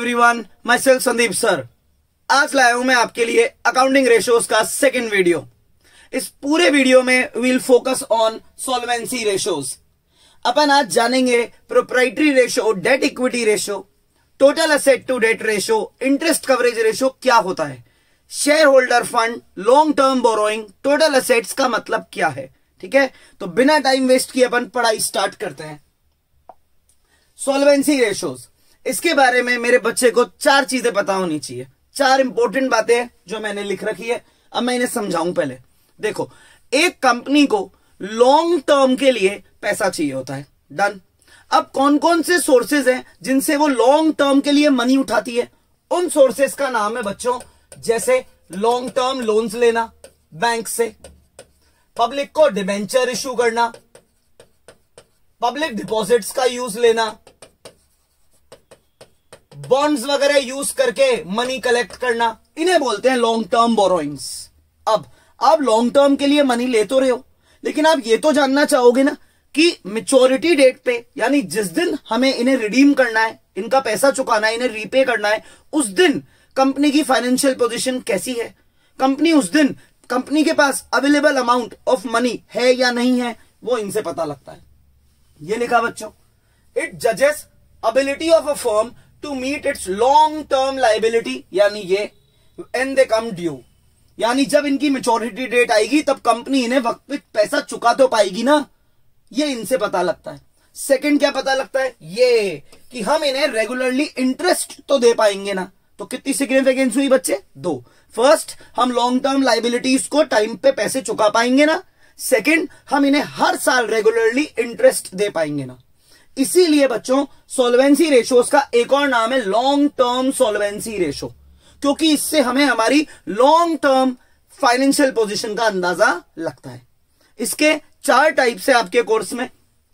Everyone, my self Sandeep sir. आज लाया हूं मैं आपके लिए अकाउंटिंग रेशियोज का सेकंड वीडियो। इस पूरे वीडियो में we'll focus on solvency ratios. अपन आज जानेंगे proprietary ratio, debt equity ratio, total asset to debt ratio, interest coverage ratio क्या होता है, share holder fund, long term borrowing, total assets का मतलब क्या है। ठीक है, तो बिना टाइम वेस्ट किए अपन पढ़ाई स्टार्ट करते हैं। सॉल्वेंसी रेशियोज, इसके बारे में मेरे बच्चे को 4 चीजें पता होनी चाहिए। 4 इंपॉर्टेंट बातें जो मैंने लिख रखी है, अब मैं इन्हें समझाऊं। पहले देखो, एक कंपनी को लॉन्ग टर्म के लिए पैसा चाहिए होता है। डन। अब कौन कौन से सोर्सेज हैं जिनसे वो लॉन्ग टर्म के लिए मनी उठाती है? उन सोर्सेज का नाम है बच्चों, जैसे लॉन्ग टर्म लोन्स लेना बैंक से, पब्लिक को डिबेंचर इश्यू करना, पब्लिक डिपॉजिट्स का यूज लेना, बॉन्ड्स वगैरह यूज करके मनी कलेक्ट करना, इन्हें बोलते हैं लॉन्ग टर्म बोरोइंग्स। अब आप लॉन्ग टर्म के लिए मनी ले तो रहे हो, लेकिन आप ये तो जानना चाहोगे ना कि मैच्योरिटी डेट पे, यानी जिस दिन हमें इन्हें रिडीम करना है, इनका पैसा चुकाना है, इन्हें रीपे करना है, उस दिन कंपनी की फाइनेंशियल पोजीशन कैसी है, कंपनी उस दिन कंपनी के पास अवेलेबल अमाउंट ऑफ मनी है या नहीं है, वो इनसे पता लगता है। ये लिखा बच्चों, इट जजेस ability of a firm to meet its long term liability, यानी ये एंड दे कम ड्यू, यानी जब इनकी मैच्योरिटी डेट आएगी तब कंपनी इन्हें वक्त पे पैसा चुका तो पाएगी ना, ये इनसे पता लगता है। सेकंड क्या पता लगता है? ये कि हम इन्हें रेगुलरली इंटरेस्ट तो दे पाएंगे ना। तो कितनी सिग्निफिकेंस हुई बच्चे? 2। फर्स्ट, हम लॉन्ग टर्म लाइबिलिटीज को टाइम पे पैसे चुका पाएंगे ना। सेकंड, हम इन्हें हर साल रेगुलरली इंटरेस्ट दे पाएंगे ना। इसीलिए बच्चों सॉल्वेंसी रेशियोज का एक और नाम है लॉन्ग टर्म सॉल्वेंसी रेशियो, क्योंकि इससे हमें हमारी लॉन्ग टर्म फाइनेंशियल पोजीशन का अंदाजा लगता है। इसके 4 टाइप से आपके कोर्स में,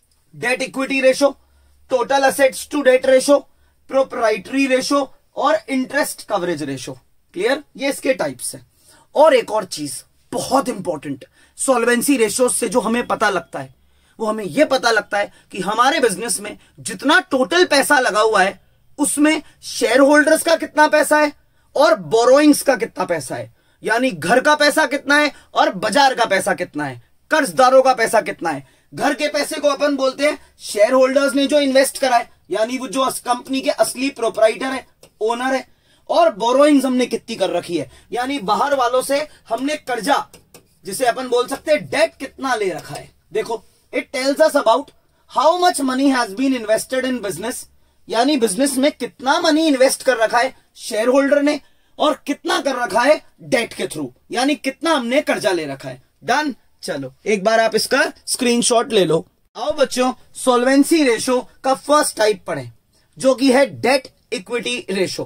debt equity ratio, total assets to debt ratio, proprietary ratio और इंटरेस्ट कवरेज रेशियो। क्लियर? ये इसके टाइप्स है। और एक और चीज बहुत इंपॉर्टेंट, सॉल्वेंसी रेशियो से जो हमें पता लगता है, वो हमें यह पता लगता है कि हमारे बिजनेस में जितना टोटल पैसा लगा हुआ है, उसमें शेयर होल्डर्स का कितना पैसा है और बोरोइंग्स का कितना पैसा है, यानी घर का पैसा कितना है और बाजार का पैसा कितना है, कर्जदारों का पैसा कितना है। घर के पैसे को अपन बोलते हैं शेयर होल्डर्स ने जो इन्वेस्ट करा है, यानी वो जो कंपनी के असली प्रोप्राइटर है, ओनर है। और बोरोइंग्स हमने कितनी कर रखी है, यानी बाहर वालों से हमने कर्जा, जिसे अपन बोल सकते हैं डेट, कितना ले रखा है। देखो, it tells us about how much money has been invested in business, यानी बिजनेस में कितना मनी इन्वेस्ट कर रखा है शेयर होल्डर ने और कितना कर रखा है डेट के थ्रू, यानी कितना हमने कर्जा ले रखा है। डन। चलो एक बार आप इसका स्क्रीनशॉट ले लो। आओ बच्चों, सॉल्वेंसी रेशियो का फर्स्ट टाइप पढ़ें, जो कि है डेट इक्विटी रेशियो।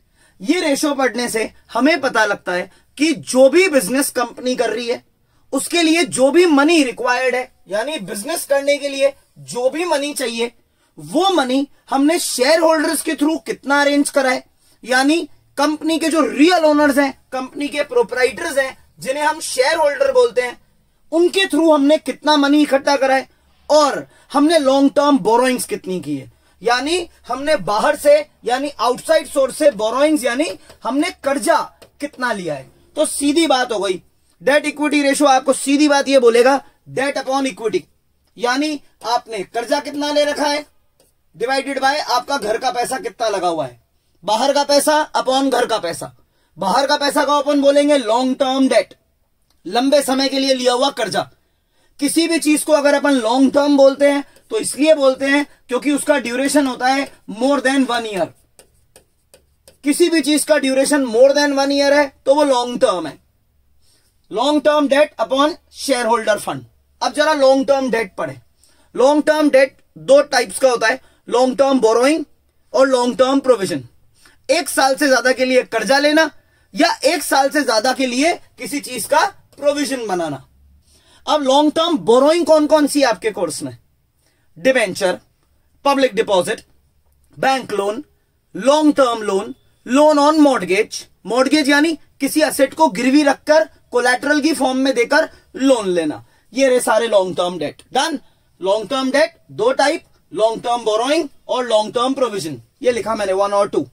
ये रेशियो पढ़ने से हमें पता लगता है कि जो भी बिजनेस कंपनी कर रही है, उसके लिए जो भी मनी रिक्वायर्ड है, यानी बिजनेस करने के लिए जो भी मनी चाहिए, वो मनी हमने शेयर होल्डर्स के थ्रू कितना अरेंज करा है, यानी कंपनी के जो रियल ओनर्स हैं, कंपनी के प्रोप्राइटर्स हैं, जिन्हें हम शेयर होल्डर बोलते हैं, उनके थ्रू हमने कितना मनी इकट्ठा करा है, और हमने लॉन्ग टर्म बोरोइंग्स कितनी की है, यानी हमने बाहर से, यानी आउटसाइड सोर्स से बोरोइंग्स, यानी हमने कर्जा कितना लिया है। तो सीधी बात हो गई, डेट इक्विटी रेशियो आपको सीधी बात ये बोलेगा, डेट अपॉन इक्विटी, यानी आपने कर्जा कितना ले रखा है डिवाइडेड बाय आपका घर का पैसा कितना लगा हुआ है। बाहर का पैसा अपॉन घर का पैसा। बाहर का पैसा का अपन बोलेंगे लॉन्ग टर्म डेट, लंबे समय के लिए लिया हुआ कर्जा। किसी भी चीज को अगर अपन लॉन्ग टर्म बोलते हैं तो इसलिए बोलते हैं क्योंकि उसका ड्यूरेशन होता है मोर देन 1 ईयर। किसी भी चीज का ड्यूरेशन मोर देन 1 ईयर है तो वो लॉन्ग टर्म है। Long term debt upon share holder fund. अब जरा लॉन्ग टर्म डेट पढ़े। लॉन्ग टर्म डेट 2 टाइप्स का होता है, लॉन्ग टर्म बोरोइंग और लॉन्ग टर्म प्रोविजन। 1 साल से ज्यादा के लिए कर्जा लेना या 1 साल से ज्यादा के लिए किसी चीज का प्रोविजन बनाना। अब लॉन्ग टर्म बोरोइंग कौन कौन सी है आपके कोर्स में? Debenture, public deposit, bank loan, long term loan, loan on mortgage, mortgage यानी किसी एसेट को गिरवी रखकर कोलैटरल की फॉर्म में देकर लोन लेना, ये रहे सारे long term debt. Done. Long term debt 2 type, long term borrowing और लॉन्ग टर्म प्रोविजन। ये लिखा मैंने 1 और 2।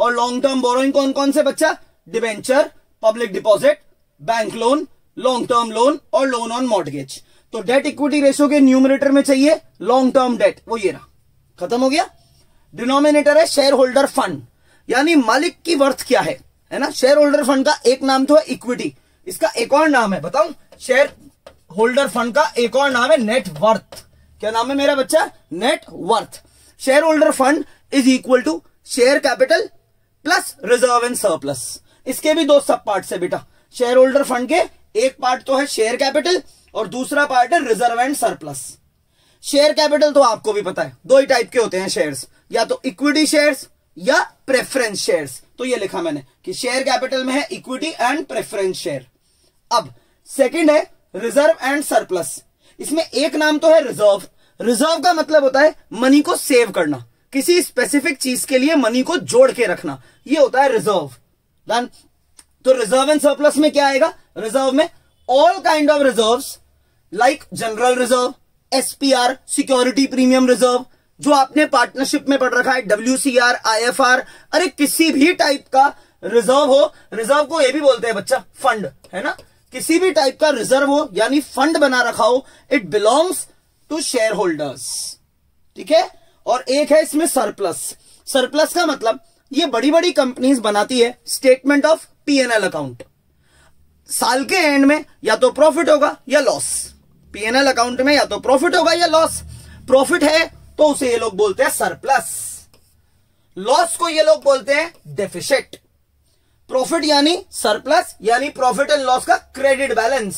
और लॉन्ग टर्म बोरोइंग कौन कौन से बच्चा? Debenture, public deposit, bank loan, long term loan और लोन ऑन मॉर्गेज। तो डेट इक्विटी रेशियो के न्यूमरेटर में चाहिए लॉन्ग टर्म डेट, वो ये रहा, खत्म हो गया। डिनोमिनेटर है शेयर होल्डर फंड, यानी मालिक की वर्थ क्या है ना। शेयर होल्डर फंड का एक नाम तो है इक्विटी, इसका एक और नाम है, बताऊं? शेयर होल्डर फंड का एक और नाम है नेट वर्थ। क्या नाम है मेरा बच्चा? Net worth. Share holder fund is equal to share capital plus reserve and surplus. इसके भी दो सब पार्ट है बेटा। शेयर होल्डर फंड के एक पार्ट तो है शेयर कैपिटल और दूसरा पार्ट है reserve and surplus. Share capital तो आपको भी पता है, दो ही टाइप के होते हैं शेयर्स, या तो इक्विटी शेयर्स या प्रेफरेंस शेयर्स। तो ये लिखा मैंने कि शेयर कैपिटल में है इक्विटी एंड प्रेफरेंस शेयर। अब सेकंड है रिजर्व एंड सरप्लस। इसमें एक नाम तो है रिजर्व। रिजर्व का मतलब होता है मनी को सेव करना, किसी स्पेसिफिक चीज के लिए मनी को जोड़ के रखना, ये होता है रिजर्व। डन। तो रिजर्व एंड सरप्लस में क्या आएगा? रिजर्व में all kind of reserves like general reserve, SPR security premium reserve, जो आपने पार्टनरशिप में पढ़ रखा है, WCR, IFR, अरे किसी भी टाइप का रिजर्व हो, रिजर्व को ये भी बोलते हैं बच्चा फंड, है ना। किसी भी टाइप का रिजर्व हो यानी फंड बना रखा हो, it belongs to share holders, ठीक है। और एक है इसमें सरप्लस। सरप्लस का मतलब ये बड़ी बड़ी कंपनीज बनाती है स्टेटमेंट ऑफ P&L अकाउंट। साल के एंड में या तो प्रॉफिट होगा या लॉस, P&L अकाउंट में या तो प्रॉफिट होगा या लॉस। प्रॉफिट है तो उसे ये लोग बोलते हैं सरप्लस, लॉस को ये लोग बोलते हैं डेफिसिट। प्रॉफिट यानी सरप्लस यानी प्रॉफिट एंड लॉस का क्रेडिट बैलेंस,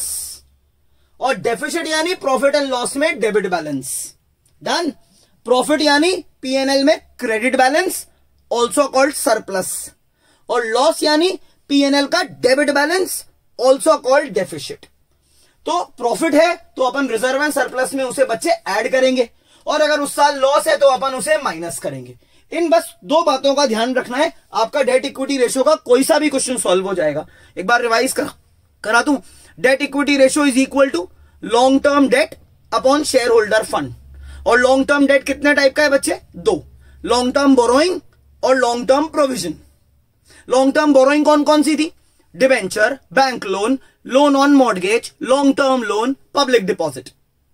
और डेफिसिट यानी प्रॉफिट एंड लॉस में डेबिट बैलेंस। डन। प्रॉफिट यानी P&L में credit balance, also called surplus, और लॉस यानी P&L का debit balance, also called deficit. तो प्रॉफिट है तो अपन रिजर्व एंड सरप्लस में उसे बच्चे ऐड करेंगे, और अगर उस साल लॉस है तो अपन उसे माइनस करेंगे। इन बस दो बातों का ध्यान रखना है, आपका डेट इक्विटी रेशियो का कोई सा भी क्वेश्चन सॉल्व हो जाएगा। एक बार रिवाइज करा दूं। Debt equity ratio is equal to long term debt upon share holder fund. और लॉन्ग टर्म डेट कितने टाइप का है बच्चे? दो, लॉन्ग टर्म बोरोइंग और long term provision. Long term borrowing कौन कौन सी थी? Debenture, bank loan, loan on mortgage, long term loan, public deposit.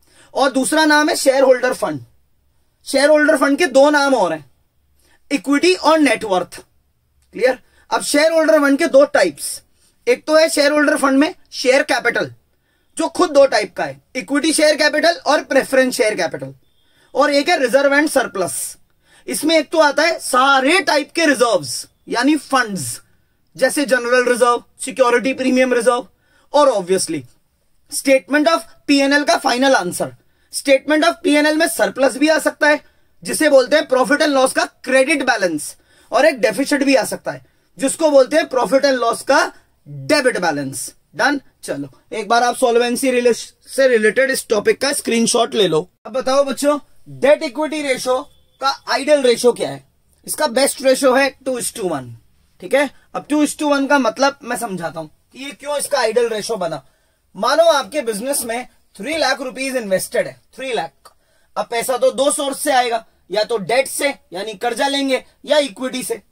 और दूसरा नाम है share holder fund. Share holder fund के दो नाम और हैं, इक्विटी और नेटवर्थ। क्लियर। अब शेयर होल्डर फंड के दो टाइप्स, एक तो है शेयर होल्डर फंड में शेयर कैपिटल, जो खुद दो टाइप का है, इक्विटी शेयर कैपिटल और प्रेफरेंस शेयर कैपिटल, और एक है रिजर्व एंड सरप्लस। इसमें एक तो आता है सारे टाइप के रिजर्व्स यानी फंड्स, जैसे general reserve, security premium reserve, और ऑब्वियसली स्टेटमेंट ऑफ P&L का final answer. Statement of P&L में सरप्लस भी आ सकता है, जिसे बोलते हैं प्रॉफिट एंड लॉस का क्रेडिट बैलेंस, और एक डेफिसिट भी आ सकता है, जिसको बोलते हैं प्रॉफिट एंड लॉस का डेबिट बैलेंस। डन। चलो एक बार आप सॉल्वेंसी से रिलेटेड इस टॉपिक का स्क्रीनशॉट ले लो। अब बताओ बच्चों, डेट इक्विटी रेशियो का आइडियल रेशियो क्या है? इसका बेस्ट रेशियो है 2:1, ठीक है। अब 2:1 का मतलब मैं समझाता हूं कि ये क्यों इसका आइडियल रेशियो बना। मानो आपके बिजनेस में 3 लाख रुपीज इन्वेस्टेड है, 3 लाख। अब पैसा तो दो सोर्स से आएगा, या तो डेट से यानी कर्जा लेंगे, या इक्विटी से।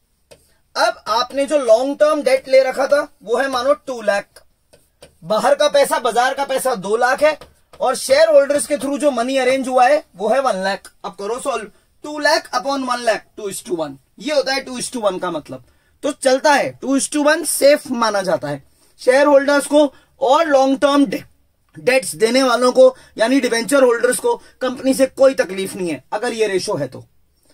अब आपने जो लॉन्ग टर्म डेट ले रखा था वो है मानो 2 लाख, बाहर का पैसा, बाजार का पैसा 2 लाख है, और शेयर होल्डर्स के थ्रू जो मनी अरेंज हुआ है वो है 1 लाख। अब करो सॉल्व, 2 लाख अपॉन 1 लाख, 2:1, ये होता है 2:1 का मतलब। तो चलता है 2:1, सेफ माना जाता है। शेयर होल्डर्स को और लॉन्ग टर्म डेट्स देने वालों को यानी डिवेंचर होल्डर्स को कंपनी से कोई तकलीफ नहीं है अगर ये रेशो है तो।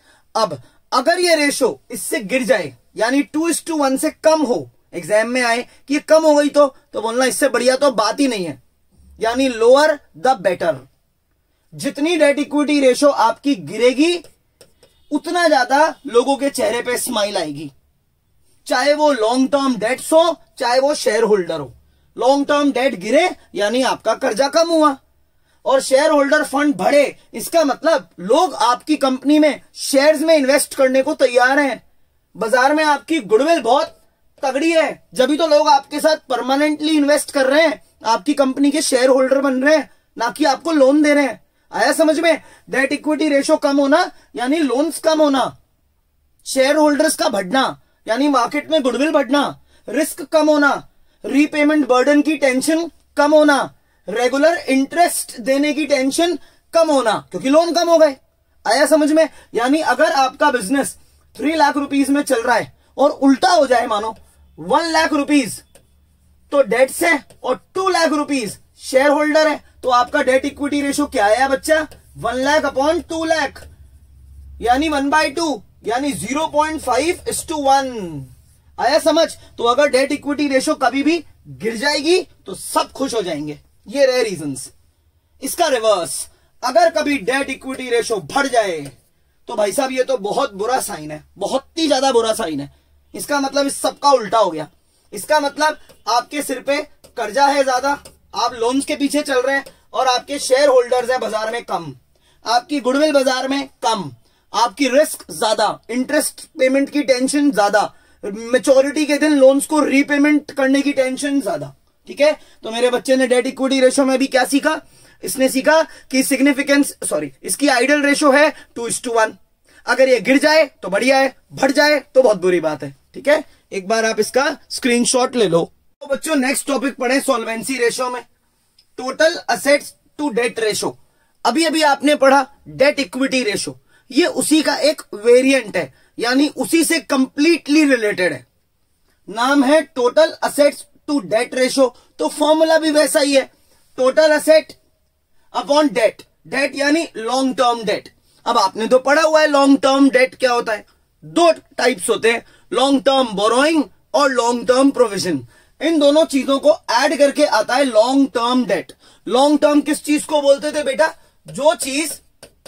अब अगर ये रेशो इससे गिर जाए यानी 2:1 से कम हो, एग्जाम में आए कि कम हो गई तो बोलना इससे बढ़िया तो बात ही नहीं है, यानी लोअर द बेटर। जितनी डेट इक्विटी रेशो आपकी गिरेगी उतना ज्यादा लोगों के चेहरे पे स्माइल आएगी, चाहे वो लॉन्ग टर्म डेट्स हो चाहे वो शेयर होल्डर हो। लॉन्ग टर्म डेट गिरे यानी आपका कर्जा कम हुआ, और शेयर होल्डर फंड बढ़े इसका मतलब लोग आपकी कंपनी में शेयर्स में इन्वेस्ट करने को तैयार हैं। बाजार में आपकी गुडविल बहुत तगड़ी है, जब तो लोग आपके साथ परमानेंटली इन्वेस्ट कर रहे हैं, आपकी कंपनी के शेयर होल्डर बन रहे हैं, ना कि आपको लोन दे रहे हैं। आया समझ में? डेट इक्विटी रेशो कम होना यानी लोन्स कम होना, शेयर होल्डर्स का बढ़ना यानी मार्केट में गुडविल बढ़ना, रिस्क कम होना, रीपेमेंट बर्डन की टेंशन कम होना, रेगुलर इंटरेस्ट देने की टेंशन कम होना, क्योंकि लोन कम हो गए। आया समझ में? यानी अगर आपका बिजनेस 3 लाख रुपीज में चल रहा है और उल्टा हो जाए, मानो 1 लाख रुपीज तो डेट्स है और 2 लाख रुपीज शेयर होल्डर है, तो आपका डेट इक्विटी रेशो क्या है बच्चा? 1 लाख अपॉन 2 लाख, यानी 1/2, यानी 0.5:1। आया समझ? तो अगर डेट इक्विटी रेशो कभी भी गिर जाएगी तो सब खुश हो जाएंगे। ये रहे रीजंस। इसका रिवर्स, अगर कभी डेट इक्विटी रेशो बढ़ जाए तो भाई साहब ये तो बहुत बुरा साइन है, बहुत ही ज्यादा बुरा साइन है। इसका मतलब इस सबका उल्टा हो गया। इसका मतलब आपके सिर पे कर्जा है ज्यादा, आप लोन्स के पीछे चल रहे हैं और आपके शेयर होल्डर्स है बाजार में कम, आपकी गुडविल बाजार में कम, आपकी रिस्क ज्यादा, इंटरेस्ट पेमेंट की टेंशन ज्यादा, मैच्योरिटी के दिन लोन्स को रीपेमेंट करने की टेंशन ज्यादा। ठीक है, तो मेरे बच्चे ने डेट इक्विटी रेशो में भी क्या सीखा? इसने सीखा कि इसकी आइडियल रेशो है 2:1। अगर ये गिर जाए तो बढ़िया है, बढ़ जाए तो बहुत बुरी बात है। ठीक है, एक बार आप इसका स्क्रीनशॉट ले लो। तो बच्चों नेक्स्ट टॉपिक पढ़े सॉल्वेंसी रेशो में, total assets to debt ratio. अभी अभी आपने पढ़ा डेट इक्विटी रेशो, ये उसी का एक वेरिएंट है, यानी उसी से कंप्लीटली रिलेटेड है। नाम है total assets to debt ratio, तो फॉर्मूला भी वैसा ही है, total asset upon debt. Debt यानी लॉन्ग टर्म डेट। अब आपने तो पढ़ा हुआ है लॉन्ग टर्म डेट क्या होता है। 2 टाइप्स होते हैं, लॉन्ग टर्म बोरोइंग और लॉन्ग टर्म प्रोविजन। इन दोनों चीजों को ऐड करके आता है long term debt. Long term किस चीज को बोलते थे बेटा? जो चीज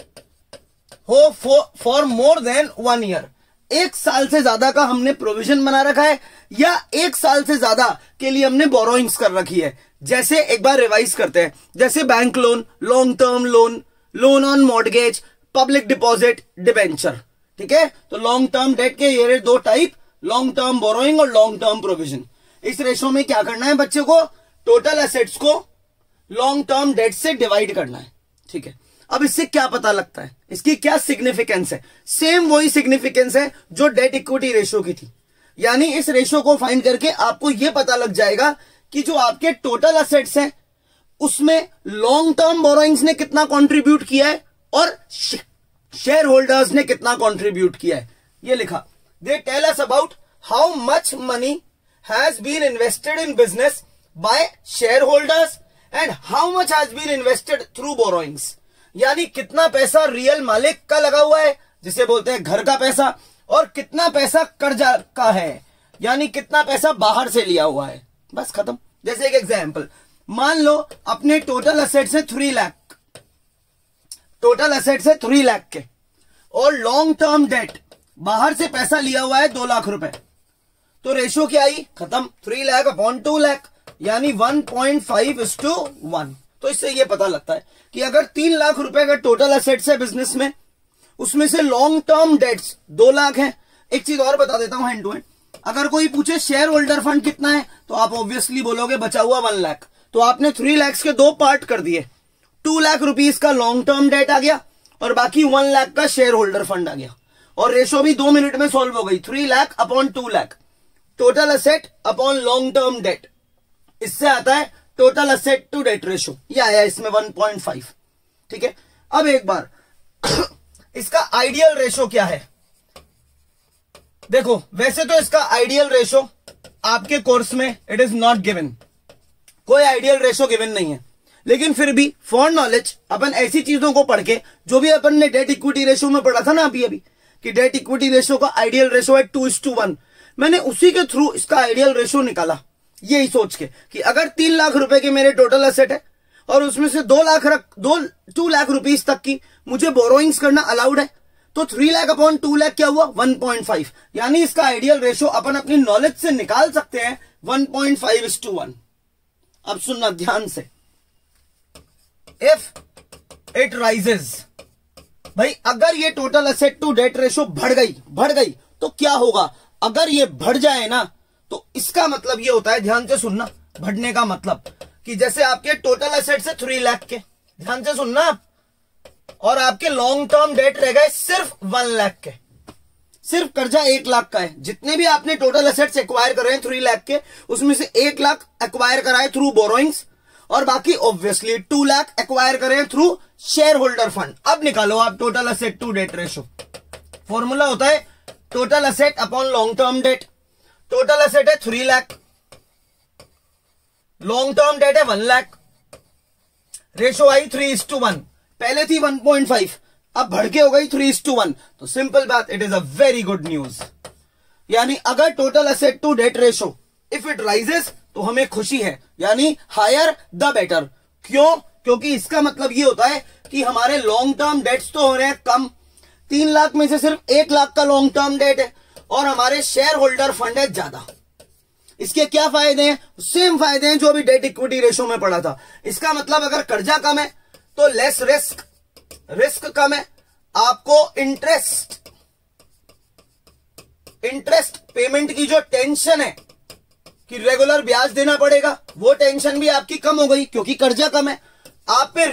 हो फॉर मोर देन 1 ईयर, 1 साल से ज्यादा का हमने प्रोविजन बना रखा है, या 1 साल से ज्यादा के लिए हमने बोरोइंग्स कर रखी है। जैसे एक बार रिवाइज करते हैं, जैसे bank loan, long term loan, loan on mortgage, public deposit, debenture. ठीक है, तो लॉन्ग टर्म डेट के ये 2 टाइप, लॉन्ग टर्म बोरोइंग और लॉन्ग टर्म प्रोविजन। इस रेशो में क्या करना है बच्चे को? टोटल एसेट्स को लॉन्ग टर्म डेट से डिवाइड करना है। ठीक है, अब इससे क्या पता लगता है, इसकी क्या सिग्निफिकेंस है? सेम वही सिग्निफिकेंस है जो डेट इक्विटी रेशो की थी। यानी इस रेशो को फाइंड करके आपको यह पता लग जाएगा कि जो आपके टोटल असेट्स हैं उसमें लॉन्ग टर्म बोरोइंग्स ने कितना कंट्रीब्यूट किया है और शेयर होल्डर्स ने कितना कंट्रीब्यूट किया है। ये लिखा, they tell us about how much money has been invested in business by share holders and how much has been invested through borrowings. यानी कितना पैसा रियल मालिक का लगा हुआ है, जिसे बोलते हैं घर का पैसा, और कितना पैसा कर्जा का है, यानी कितना पैसा बाहर से लिया हुआ है। बस खत्म। जैसे एक एग्जांपल, मान लो अपने टोटल असेट्स है 3 लाख, टोटल असेट्स है 3 लाख के, और लॉन्ग टर्म डेट बाहर से पैसा लिया हुआ है 2 लाख रुपए, तो रेशो क्या आई? खत्म। 3 लाख अपॉन 2 लाख, यानी 1.5:1। तो इससे ये पता लगता है कि अगर 3 लाख रुपए का टोटल असेट्स है बिजनेस में, उसमें से लॉन्ग टर्म डेट्स 2 लाख है। एक चीज और बता देता हूं हैंड टू हैंड, अगर कोई पूछे शेयर होल्डर फंड कितना है, तो आप ऑब्वियसली बोलोगे बचा हुआ 1 लाख। तो आपने 3 लाख के 2 पार्ट कर दिए, 2 लाख रुपीस का लॉन्ग टर्म डेट आ गया और बाकी 1 लाख का शेयर होल्डर फंड आ गया, और रेशो भी 2 मिनट में सॉल्व हो गई। 3 lakh upon 2 lakh, total asset upon long term debt, इससे आता है total asset to debt ratio. ये आया इसमें 1.5। ठीक है, अब एक बार इसका आइडियल रेशो क्या है? देखो, वैसे तो इसका आइडियल रेशो आपके कोर्स में इट इज नॉट गिवन, कोई आइडियल रेशो गिवन नहीं है, लेकिन फिर भी फॉर नॉलेज अपन ऐसी चीजों को पढ़ के, जो भी अपन ने डेट इक्विटी रेशो में पढ़ा था ना अभी कि डेट इक्विटी रेशो का आइडियल रेशो है 2:1, मैंने उसी के थ्रू इसका आइडियल रेशो निकाला, यही सोच के कि अगर 3 लाख रुपए के मेरे टोटल असेट है और उसमें से 2 लाख रुपीस तक की मुझे बोरोइंग्स करना अलाउड है, तो 3 लाख अपॉन 2 लाख क्या हुआ? 1.5। यानी इसका आइडियल रेशो अपन अपनी नॉलेज से निकाल सकते हैं 1.5:1। अब सुनना ध्यान से, इफ इट राइजेस, भाई अगर ये total asset to debt ratio बढ़ गई तो क्या होगा? अगर ये बढ़ जाए ना, तो इसका मतलब ये होता है, ध्यान से सुनना, बढ़ने का मतलब कि जैसे आपके टोटल असेट्स है 3 लाख के, ध्यान से सुनना, और आपके लॉन्ग टर्म डेट रह गए सिर्फ 1 लाख के, सिर्फ कर्जा 1 लाख का है। जितने भी आपने टोटल एसेट्स एक्वायर कर रहे हैं 3 लाख के, उसमें से 1 लाख एक्वायर कराए थ्रू बोरोइंग्स और बाकी ऑब्वियसली 2 लाख एक्वायर करें थ्रू शेयर होल्डर फंड। अब निकालो आप total asset to debt ratio. Formula होता है total asset upon long term debt. Total asset है 3 लाख, लॉन्ग टर्म डेट है 1 लाख, रेशो आई 3:1। पहले थी 1.5, अब बढ़ के हो गई 3:1। तो सिंपल बात, it is a very good news. यानी अगर total asset to debt ratio if it rises तो हमें खुशी है, यानी हायर द बेटर। क्यों? क्योंकि इसका मतलब ये होता है कि हमारे लॉन्ग टर्म डेट्स तो हो रहे हैं कम, 3 लाख में से सिर्फ 1 लाख का लॉन्ग टर्म डेट है और हमारे शेयर होल्डर फंड है ज्यादा। इसके क्या फायदे हैं? सेम फायदे हैं जो अभी डेट इक्विटी रेशो में पड़ा था। इसका मतलब अगर कर्जा कम है तो लेस रिस्क, रिस्क कम है, आपको इंटरेस्ट पेमेंट की जो टेंशन है कि रेगुलर ब्याज देना पड़ेगा, वो टेंशन भी आपकी कम हो गई क्योंकि कर्जा कम है। आप पे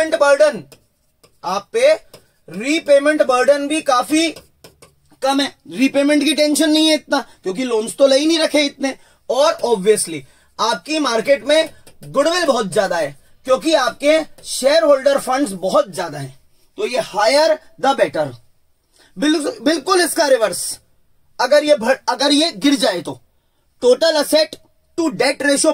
रीपेमेंट बर्डन भी काफी कम है, रीपेमेंट की टेंशन नहीं है इतना क्योंकि लोन्स तो ले ही नहीं रखे इतने। और ऑब्वियसली आपकी मार्केट में गुडविल बहुत ज्यादा है क्योंकि आपके शेयर होल्डर फंड्स बहुत ज्यादा हैं। तो ये हायर द बेटर। बिल्कुल इसका रिवर्स, अगर ये गिर जाए तो total asset to debt ratio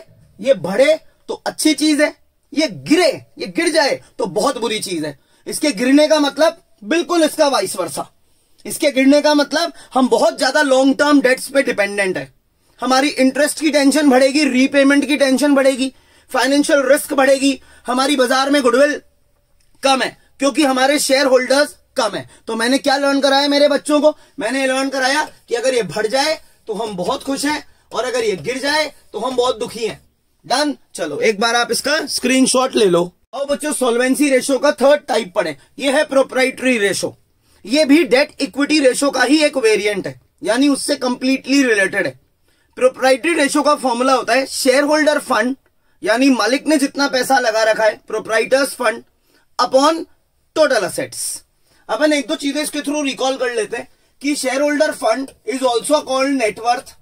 बढ़े तो अच्छी चीज है, ये गिर जाए तो बहुत बुरी चीज है। इसके गिरने का मतलब बिल्कुल इसका वाइस वर्सा। इसके गिरने का मतलब हम बहुत ज्यादा लॉन्ग टर्म डेट्स पे डिपेंडेंट है, हमारी इंटरेस्ट की टेंशन बढ़ेगी, रीपेमेंट की टेंशन बढ़ेगी, फाइनेंशियल रिस्क बढ़ेगी, हमारी बाजार में गुडविल कम है क्योंकि हमारे शेयर होल्डर्स कम है। तो मैंने क्या लर्न कराया मेरे बच्चों को? मैंने लर्न कराया कि अगर ये बढ़ जाए तो हम बहुत खुश हैं और अगर ये गिर जाए तो हम बहुत दुखी हैं। डन। चलो एक बार आप इसका स्क्रीनशॉट ले लो। और बच्चों सॉल्वेंसी रेशो का थर्ड टाइप पढ़े, ये है प्रोप्राइटरी रेशो। ये भी डेट इक्विटी रेशो का ही एक वेरिएंट है, यानी उससे कंप्लीटली रिलेटेड है। प्रोप्राइटरी रेशो का फॉर्मूला होता है शेयर होल्डर फंड, यानी मालिक ने जितना पैसा लगा रखा है, proprietors fund upon total assets. अपन एक दो चीजें इसके थ्रू रिकॉल कर लेते हैं कि share holder fund is also called net worth,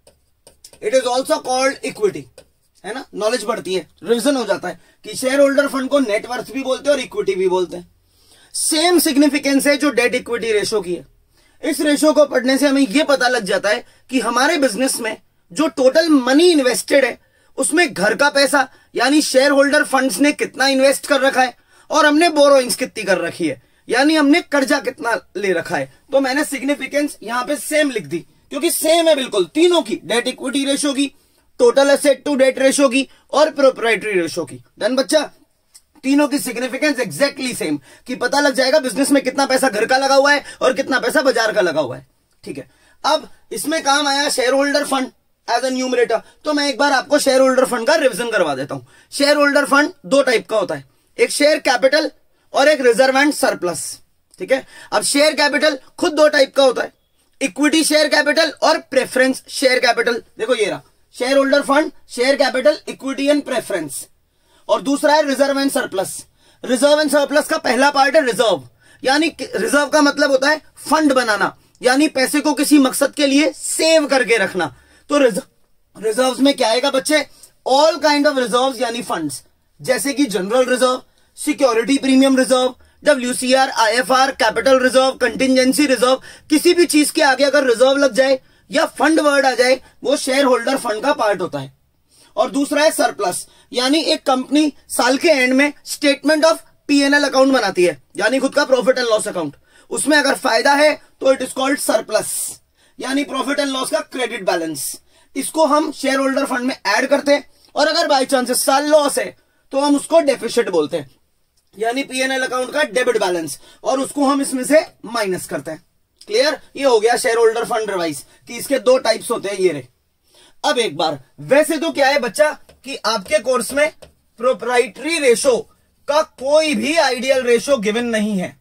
it is also called equity, है ना। नॉलेज बढ़ती है, रिविजन हो जाता है कि शेयर होल्डर फंड को नेटवर्थ भी बोलते हैं और इक्विटी भी बोलते हैं। सेम सिग्निफिकेंस है जो डेट इक्विटी रेशो की है। इस रेशो को पढ़ने से हमें यह पता लग जाता है कि हमारे बिजनेस में जो टोटल मनी इन्वेस्टेड है उसमें घर का पैसा यानी शेयर होल्डर फंड्स ने कितना इन्वेस्ट कर रखा है और हमने बोरोइंग्स कितनी कर रखी है, यानी हमने कर्जा कितना ले रखा है। तो मैंने सिग्निफिकेंस यहां पे सेम लिख दी क्योंकि सेम है बिल्कुल तीनों की, डेट इक्विटी रेशो की, total asset to debt ratio की और प्रोप्राइटरी रेशो की। डन बच्चा, तीनों की सिग्निफिकेंस एग्जैक्टली सेम कि पता लग जाएगा बिजनेस में कितना पैसा घर का लगा हुआ है और कितना पैसा बाजार का लगा हुआ है। ठीक है, अब इसमें काम आया share holder fund as a numerator. तो मैं एक बार आपको शेयर होल्डर फंड का रिवीजन करवा देता हूं। शेयर होल्डर फंड दो टाइप का होता है, एक शेयर कैपिटल और एक रिजर्व एंड सरप्लस। ठीक है, अब शेयर कैपिटल खुद दो टाइप का होता है, इक्विटी शेयर कैपिटल और प्रेफरेंस शेयर कैपिटल। देखो ये रहा share holder fund, share capital, equity and preference. और दूसरा है reserve and surplus. Reserve and surplus का पहला पार्ट है रिजर्व, यानी रिजर्व का मतलब होता है फंड बनाना, यानी पैसे को किसी मकसद के लिए सेव करके रखना। तो रिजर्व्स में क्या आएगा बच्चे? ऑल काइंड ऑफ रिजर्व्स यानी फंड्स, जैसे कि general reserve, security premium reserve, WCR, IFR, capital reserve, contingency reserve. किसी भी चीज के आगे अगर रिजर्व लग जाए या फंड वर्ड आ जाए वो शेयर होल्डर फंड का पार्ट होता है। और दूसरा है सरप्लस, यानी एक कंपनी साल के एंड में स्टेटमेंट ऑफ P&L अकाउंट बनाती है, यानी खुद का प्रॉफिट एंड लॉस अकाउंट। उसमें अगर फायदा है तो इट इज कॉल्ड सरप्लस, यानी प्रॉफिट एंड लॉस का क्रेडिट बैलेंस। इसको हम शेयर होल्डर फंड में ऐड करते हैं और अगर बाई चांस साल लॉस है तो हम उसको डेफिसिट बोलते हैं, यानी P&L अकाउंट का डेबिट बैलेंस, और उसको हम इसमें से माइनस करते हैं। क्लियर? ये हो गया शेयर होल्डर फंड रिवाइज कि इसके दो टाइप्स होते हैं ये रहे। अब एक बार वैसे तो क्या है बच्चा कि आपके कोर्स में प्रोप्राइटरी रेशो का कोई भी आइडियल रेशो गिवन नहीं है,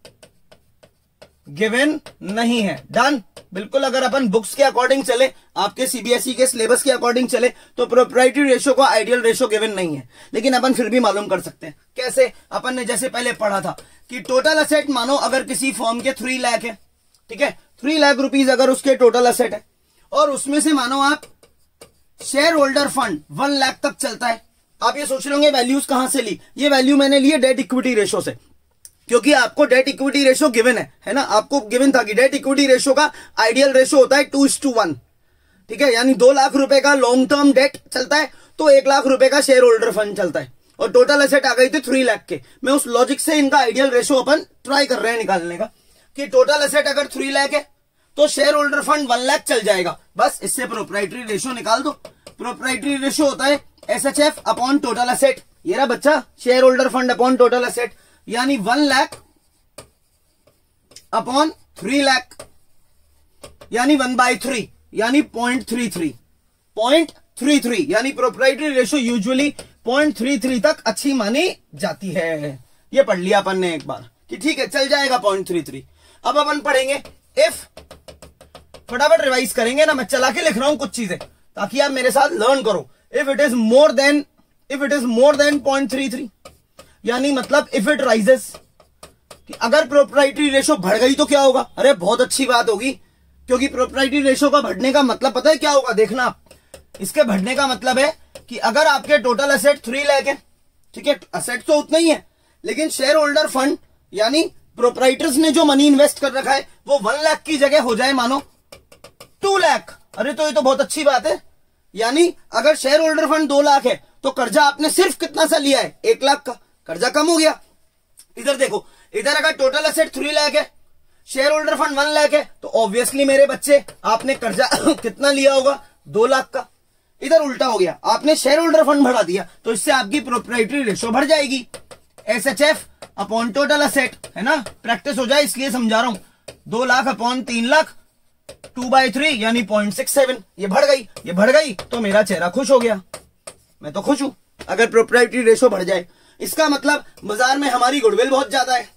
गिवन नहीं है। डन। बिल्कुल, अगर अपन बुक्स के अकॉर्डिंग चले, आपके CBSE के सिलेबस के अकॉर्डिंग चले तो प्रोप्राइटरी रेशो को आइडियल रेशो गिवन नहीं है, लेकिन अपन फिर भी मालूम कर सकते हैं। कैसे? अपन ने जैसे पहले पढ़ा था कि टोटल एसेट मानो अगर किसी फर्म के 3 लाख है ठीक है, 3 लाख रुपीज अगर उसके टोटल असेट है और उसमें से मानो आप शेयर होल्डर फंड 1 लाख तक चलता है। आप ये सोच रहे होंगे वैल्यूज कहां से ली, ये वैल्यू मैंने ली है डेट इक्विटी रेशो से, क्योंकि आपको डेट इक्विटी रेशो गिवन है ना, आपको गिवन था कि डेट इक्विटी रेशो का आइडियल रेशो होता है 2:1, ठीक है, यानी 2 लाख रुपए का लॉन्ग टर्म डेट चलता है तो 1 लाख रुपए का शेयर होल्डर फंड चलता है, और टोटल एसेट आ गई थी 3 लाख के। मैं उस लॉजिक से इनका आइडियल रेशो अपन ट्राई कर रहे हैं निकालने का, कि टोटल एसेट अगर 3 लाख है तो शेयर होल्डर फंड 1 लाख चल जाएगा, बस इससे प्रोप्राइटरी रेशो निकाल दो। प्रोप्राइटरी रेशो होता है SHF अपॉन टोटल एसेट, ये रहा बच्चा share holder fund upon total asset, यानी 1 लाख अपॉन 3 लाख, यानी 1/3, यानी 0.33, यानी प्रोप्राइटरी रेशो यूजुअली 0.33 तक अच्छी मानी जाती है। ये पढ़ लिया अपन ने एक बार कि ठीक है चल जाएगा 0.33। अब अपन पढ़ेंगे इफ, फटाफट रिवाइज करेंगे ना, मैं चला के लिख रहा हूं कुछ चीजें ताकि आप मेरे साथ लर्न करो। If it is more than 0.33, यानी मतलब इफ इट राइजेस, कि अगर प्रोप्राइटरी रेशो बढ़ गई तो क्या होगा, अरे बहुत अच्छी बात होगी, क्योंकि प्रोप्राइटरी रेशो का बढ़ने का मतलब पता है क्या होगा, देखना आप, इसके बढ़ने का मतलब है कि अगर आपके टोटल एसेट 3 लाख है, ठीक है, एसेट तो उतना ही है, लेकिन शेयर होल्डर फंड यानी प्रोप्राइटर्स ने जो मनी इन्वेस्ट कर रखा है वो 1 लाख की जगह हो जाए मानो 2 लाख, अरे तो ये तो बहुत अच्छी बात है। यानी अगर शेयर होल्डर फंड 2 लाख है तो कर्जा आपने सिर्फ कितना सा लिया है, 1 लाख का, कर्जा कम हो गया। इधर देखो, इधर अगर टोटल एसेट 3 लाख है, शेयर होल्डर फंड 1 लाख है, तो ऑब्वियसली मेरे बच्चे आपने कर्जा कितना लिया होगा, 2 लाख का। इधर उल्टा हो गया, आपने शेयर होल्डर फंड बढ़ा दिया, तो इससे आपकी प्रोप्राइटरी रेशो बढ़ जाएगी, SHF अपॉन टोटल एसेट, है ना, प्रैक्टिस हो जाए इसलिए समझा रहा हूं, 2 लाख अपॉन 3 लाख 2/3 यानी 0.67, ये बढ़ गई तो मेरा चेहरा खुश हो गया, मैं तो खुश हूं अगर प्रोप्राइटरी रेशो बढ़ जाए। इसका मतलब बाजार में हमारी गुडविल बहुत ज्यादा है,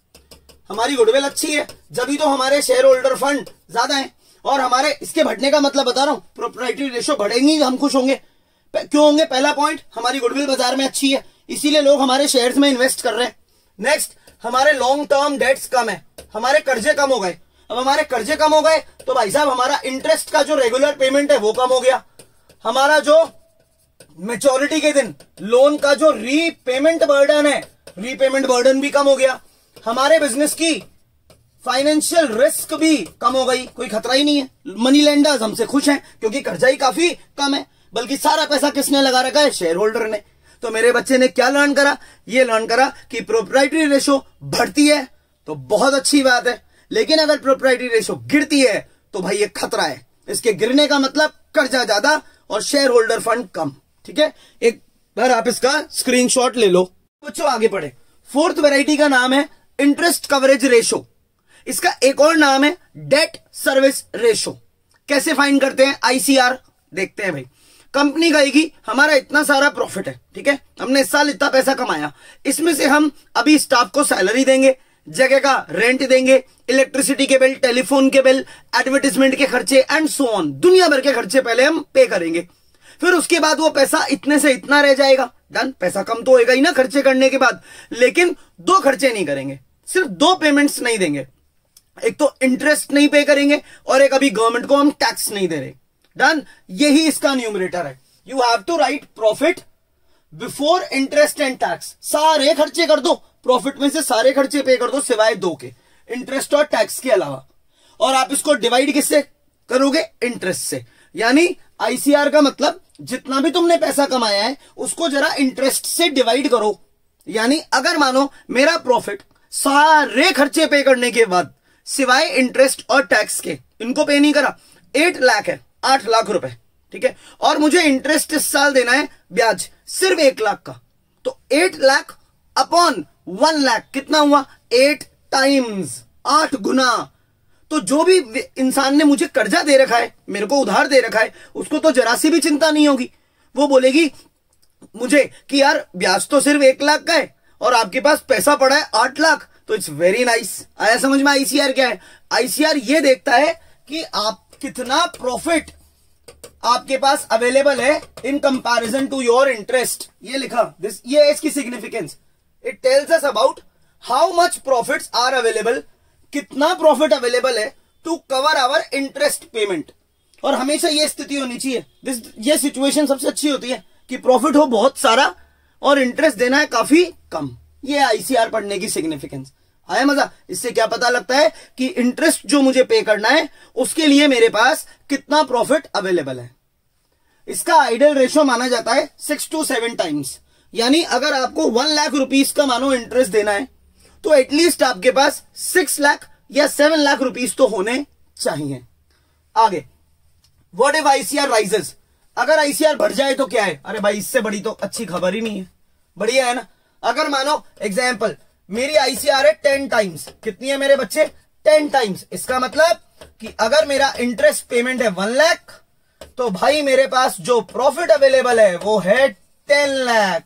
हमारी गुडविल अच्छी है, जब तो हमारे शेयर होल्डर फंड ज्यादा है, और हमारे इसके बढ़ने का मतलब बता रहा हूं, प्रोप्राइटरी रेशो बढ़ेंगी हम खुश होंगे। क्यों होंगे, पहला पॉइंट हमारी गुडविल बाजार में अच्छी है, इसीलिए लोग हमारे शेयर्स में इन्वेस्ट कर रहे हैं। नेक्स्ट, हमारे लॉन्ग टर्म डेट्स कम है, हमारे कर्जे कम हो गए। अब हमारे कर्जे कम हो गए तो भाई साहब हमारा इंटरेस्ट का जो रेगुलर पेमेंट है वो कम हो गया, हमारा जो मैच्योरिटी के दिन लोन का जो रीपेमेंट बर्डन है, रीपेमेंट बर्डन भी कम हो गया, हमारे बिजनेस की फाइनेंशियल रिस्क भी कम हो गई, कोई खतरा ही नहीं है। मनी लेंडर्स हमसे खुश हैं क्योंकि कर्जा ही काफी कम है, बल्कि सारा पैसा किसने लगा रखा है, शेयर होल्डर ने। तो मेरे बच्चे ने क्या लर्न करा, ये लर्न करा कि प्रोप्राइटरी रेशो बढ़ती है तो बहुत अच्छी बात है, लेकिन अगर प्रोप्राइटरी रेशो गिरती है तो भाई ये खतरा है, इसके गिरने का मतलब कर्जा ज्यादा और शेयर होल्डर फंड कम। ठीक है, एक बार आप इसका स्क्रीनशॉट ले लो। बच्चों आगे पढ़े। फोर्थ वैरायटी का नाम है इंटरेस्ट कवरेज रेशो, इसका एक और नाम है डेट सर्विस रेशो। कैसे फाइंड करते हैं, ICR देखते हैं भाई। कंपनी कहेगी हमारा इतना सारा प्रॉफिट है, ठीक है, हमने इस साल इतना पैसा कमाया, इसमें से हम अभी स्टाफ को सैलरी देंगे, जगह का रेंट देंगे, इलेक्ट्रिसिटी के बिल, टेलीफोन के बिल, एडवर्टाइजमेंट के खर्चे एंड सो ऑन, दुनिया भर के खर्चे पहले हम पे करेंगे। फिर उसके बाद वो पैसा इतने से इतना रह जाएगा, डन, पैसा कम तो होएगा ही ना खर्चे करने के बाद, लेकिन 2 खर्चे नहीं करेंगे, सिर्फ 2 पेमेंट्स नहीं देंगे, एक तो इंटरेस्ट नहीं पे करेंगे और एक अभी गवर्नमेंट को हम टैक्स नहीं दे रहे। डन, यही इसका न्यूमरेटर है। You have to write profit before interest and tax, सारे खर्चे कर दो, प्रॉफिट में से सारे खर्चे पे कर दो सिवाय 2 के, इंटरेस्ट और टैक्स के अलावा। और आप इसको डिवाइड किससे करोगे, इंटरेस्ट से। यानी ICR का मतलब जितना भी तुमने पैसा कमाया है उसको जरा इंटरेस्ट से डिवाइड करो। यानी अगर मानो मेरा प्रॉफिट सारे खर्चे पे करने के बाद सिवाय इंटरेस्ट और टैक्स के, इनको पे नहीं करा, 8 लाख है, 8 लाख रुपए, ठीक है, और मुझे इंटरेस्ट इस साल देना है ब्याज सिर्फ 1 लाख का, तो 8 लाख अपॉन 1 लाख कितना हुआ, 8 टाइम्स, 8 गुना। तो जो भी इंसान ने मुझे कर्जा दे रखा है, मेरे को उधार दे रखा है, उसको तो जरा सी भी चिंता नहीं होगी, वो बोलेगी मुझे कि यार ब्याज तो सिर्फ 1 लाख का है और आपके पास पैसा पड़ा है 8 लाख, तो इट्स वेरी नाइस। आया समझ में ICR क्या है? ICR ये देखता है कि आप कितना प्रॉफिट आपके पास अवेलेबल है in comparison to your interest. ये लिखा, दिस, ये है इसकी significance. It tells us about how much profits are available कितना प्रॉफिट अवेलेबल है to cover our interest payment. और हमेशा ये स्थिति होनी चाहिए, ये सिचुएशन सबसे अच्छी होती है कि प्रॉफिट हो बहुत सारा और इंटरेस्ट देना है काफी कम। ये आईसीआर पढ़ने की सिग्निफिकेंस। आया मजा? इससे क्या पता लगता है कि इंटरेस्ट जो मुझे पे करना है उसके लिए मेरे पास कितना प्रॉफिट अवेलेबल है। इसका आइडियल रेशियो माना जाता है 6 to 7 टाइम्स। यानी अगर आपको 1 लाख रुपीस का मानो इंटरेस्ट देना है तो एटलीस्ट आपके पास 6 लाख या 7 लाख रुपीस तो होने चाहिए। आगे, व्हाट इफ आईसीआर राइजेस? अगर आईसीआर बढ़ जाए तो क्या है? अरे भाई इससे बड़ी तो अच्छी खबर ही नहीं है, बढ़िया है ना। अगर मानो एग्जाम्पल मेरी आईसीआर है 10 टाइम्स, कितनी है मेरे बच्चे? 10 टाइम्स। इसका मतलब कि अगर मेरा इंटरेस्ट पेमेंट है 1 लाख तो भाई मेरे पास जो प्रॉफिट अवेलेबल है वो है 10 लाख।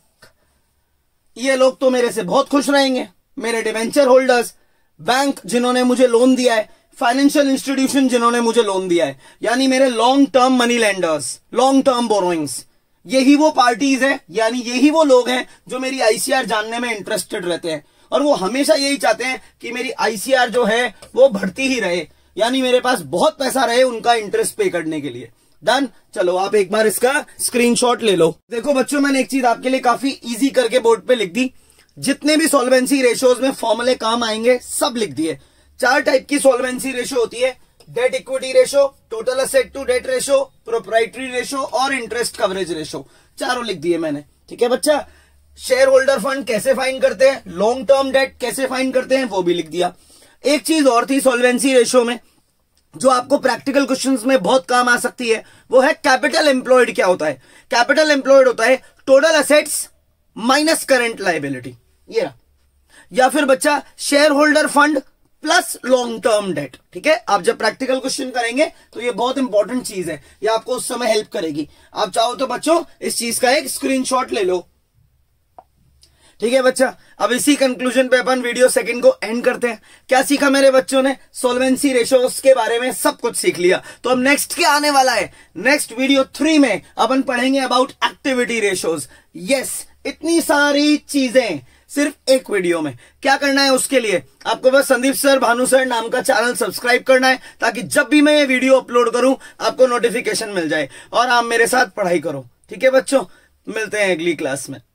ये लोग तो मेरे से बहुत खुश रहेंगे, मेरे डिवेंचर होल्डर्स, बैंक जिन्होंने मुझे लोन दिया है, फाइनेंशियल इंस्टीट्यूशन जिन्होंने मुझे लोन दिया है, यानी मेरे long term money lenders, long term borrowings. यही वो पार्टीज हैं, यानी यही वो लोग हैं जो मेरी आईसीआर जानने में इंटरेस्टेड रहते हैं और वो हमेशा यही चाहते हैं कि मेरी आईसीआर जो है वो बढ़ती ही रहे, यानी मेरे पास बहुत पैसा रहे उनका इंटरेस्ट पे करने के लिए। डन। चलो आप एक बार इसका स्क्रीनशॉट ले लो। देखो बच्चों, मैंने एक चीज आपके लिए काफी इजी करके बोर्ड पे लिख दी। जितने भी सॉल्वेंसी रेशियोज में फॉर्मूले काम आएंगे सब लिख दिए। 4 टाइप की सॉल्वेंसी रेशियो होती है, debt equity ratio, total asset to debt ratio, proprietary ratio और इंटरेस्ट कवरेज रेशियो। चारों लिख दिए मैंने, ठीक है बच्चा। शेयर होल्डर फंड कैसे फाइंड करते हैं, लॉन्ग टर्म डेट कैसे फाइंड करते हैं वो भी लिख दिया। एक चीज और थी सॉल्वेंसी रेशियो में जो आपको प्रैक्टिकल क्वेश्चंस में बहुत काम आ सकती है, वो है कैपिटल एम्प्लॉयड। क्या होता है? कैपिटल एम्प्लॉयड होता है total assets minus current liability, ये रहा। या फिर बच्चा share holder fund plus long term debt. ठीक है, आप जब प्रैक्टिकल क्वेश्चन करेंगे तो ये बहुत इंपॉर्टेंट चीज है, ये आपको उस समय हेल्प करेगी। आप चाहो तो बच्चों इस चीज का एक स्क्रीनशॉट ले लो। ठीक है बच्चा, अब इसी कंक्लूजन पे अपन वीडियो सेकंड को एंड करते हैं। क्या सीखा मेरे बच्चों ने? सॉल्वेंसी रेशियोज के बारे में सब कुछ सीख लिया। तो अब नेक्स्ट क्या आने वाला है? नेक्स्ट वीडियो 3 में अपन पढ़ेंगे अबाउट एक्टिविटी रेशियोज। यस, इतनी सारी चीजें सिर्फ एक वीडियो में। क्या करना है उसके लिए? आपको बस संदीप सर, भानु सर नाम का चैनल सब्सक्राइब करना है ताकि जब भी मैं ये वीडियो अपलोड करूं आपको नोटिफिकेशन मिल जाए और आप मेरे साथ पढ़ाई करो। ठीक है बच्चों, मिलते हैं अगली क्लास में।